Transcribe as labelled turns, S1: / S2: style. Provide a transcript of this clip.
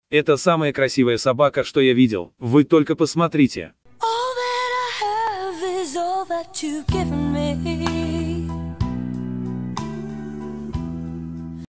S1: Это самая красивая собака, что я видел. Вы только посмотрите.
S2: All that I have is all that you've given me.